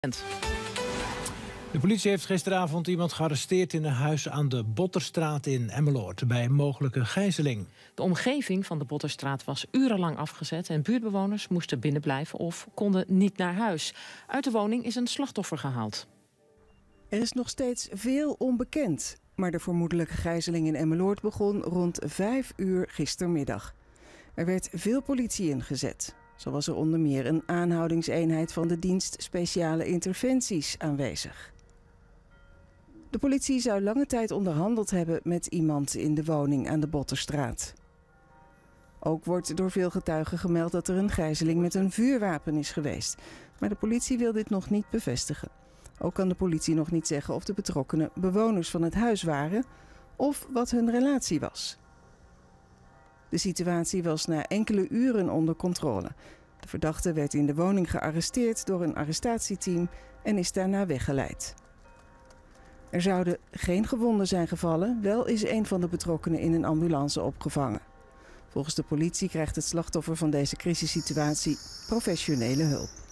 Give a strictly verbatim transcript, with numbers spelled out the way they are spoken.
De politie heeft gisteravond iemand gearresteerd in een huis aan de Botterstraat in Emmeloord bij een mogelijke gijzeling. De omgeving van de Botterstraat was urenlang afgezet en buurtbewoners moesten binnenblijven of konden niet naar huis. Uit de woning is een slachtoffer gehaald. Er is nog steeds veel onbekend, maar de vermoedelijke gijzeling in Emmeloord begon rond vijf uur gistermiddag. Er werd veel politie ingezet. Zo was er onder meer een aanhoudingseenheid van de dienst Speciale Interventies aanwezig. De politie zou lange tijd onderhandeld hebben met iemand in de woning aan de Botterstraat. Ook wordt door veel getuigen gemeld dat er een gijzeling met een vuurwapen is geweest. Maar de politie wil dit nog niet bevestigen. Ook kan de politie nog niet zeggen of de betrokkenen bewoners van het huis waren of wat hun relatie was. De situatie was na enkele uren onder controle. De verdachte werd in de woning gearresteerd door een arrestatieteam en is daarna weggeleid. Er zouden geen gewonden zijn gevallen, wel is een van de betrokkenen in een ambulance opgevangen. Volgens de politie krijgt het slachtoffer van deze crisissituatie professionele hulp.